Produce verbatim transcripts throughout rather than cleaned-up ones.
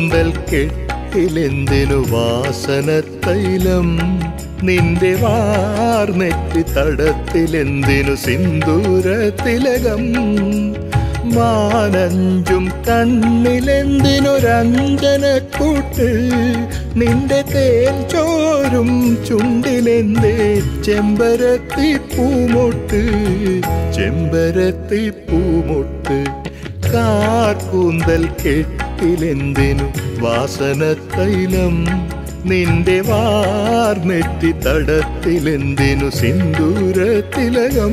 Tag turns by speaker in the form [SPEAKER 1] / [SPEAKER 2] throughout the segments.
[SPEAKER 1] കൂന്തൽ കെട്ടിലെന്തിനു വാസനത്തൈലം നിന്റെ വാർനെറ്റി തടത്തിലെന്തിനു സിന്ദൂര തിലകം മാനഞ്ചും കണ്ണിലെന്തിനൊരഞ്ജനക്കൂട്ട് നിന്റെ തേൻ ചോരും ചുണ്ടിലെന്തേ ചെമ്പരത്തി പൂമൊട്ട് ചെമ്പരത്തി പൂമൊട്ട് കാർകൂന്തൽ കെട്ടിലെന്തിനു വാസനത്തൈലം നിന്റെ വാർനെറ്റി തടത്തിലെന്തിനു സിന്ദൂര തിലകം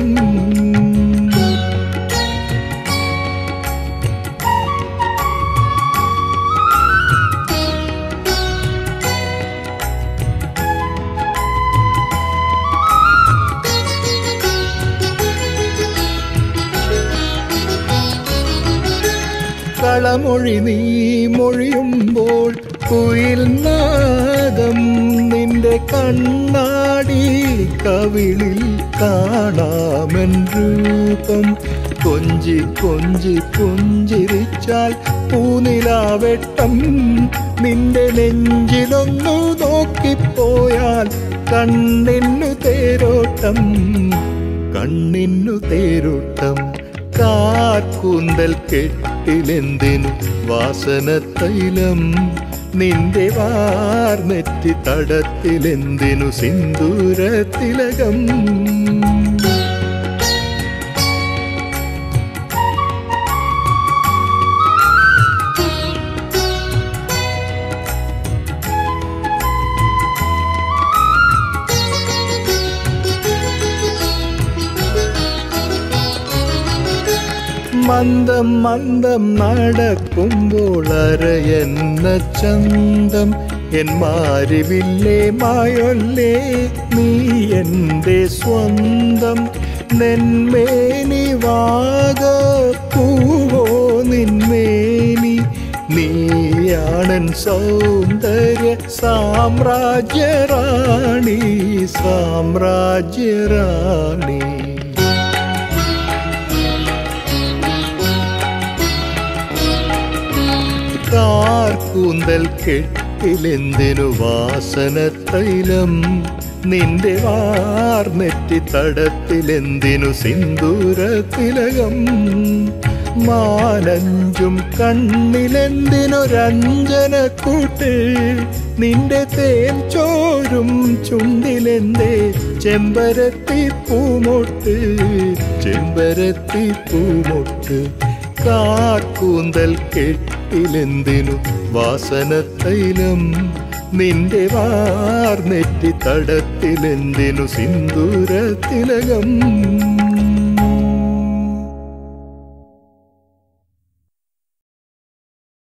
[SPEAKER 1] കളമൊഴി നീ മൊഴിയുമ്പോൾ കുയിൽ നാദം നിന്റെ കണ്ണാടി കവിളിൽ കാണാമെൻ രൂപം കൊഞ്ചി കൊഞ്ചി പുഞ്ചിരിച്ചാൽ പൂനിലാവെട്ടം നിന്റെ നെഞ്ചിലൊന്നു നോക്കിപ്പോയാൽ കണ്ണിന്നു തേരോട്ടം കണ്ണിന്നു തേരോട്ടം കാർകൂന്തൽ കെട്ടിലെന്തിനു വാസനത്തൈലം നിന്റെ വാർനെറ്റി തടത്തിലെന്തിനു സിന്ദൂര തിലകം മന്ദം മന്ദം നടക്കുമ്പോൾ അരയെന്ന ചന്തം എൻ മാരിവില്ലേ മായൊല്ലേ നീ എൻ്റെ സ്വന്തം നെന്മേനി വാഗ പൂവോ നിന്മേനി നീയാണൻ സൗന്ദര്യ സാമ്രാജ്യറാണി സാമ്രാജ്യറാണി കാർകൂന്തൽ കെട്ടിലെന്തിനു വാസനത്തൈലം നിന്റെ വാർനെറ്റി തടത്തിലെന്തിനു സിന്ദൂര തിലകം മാനഞ്ചും കണ്ണിലെന്തിനൊരഞ്ജനക്കൂട്ട് നിന്റെ തേൻ ചോരും ചുണ്ടിലെന്തേ ചെമ്പരത്തി പൂമൊട്ട് ചെമ്പരത്തി പൂമൊട്ട് കാർകൂന്തൽ കെട്ടിലെന്തിനു വാസനത്തൈലം നിന്റെ വാർനെറ്റി തടത്തിലെന്തിനു സിന്ദൂര തിലകം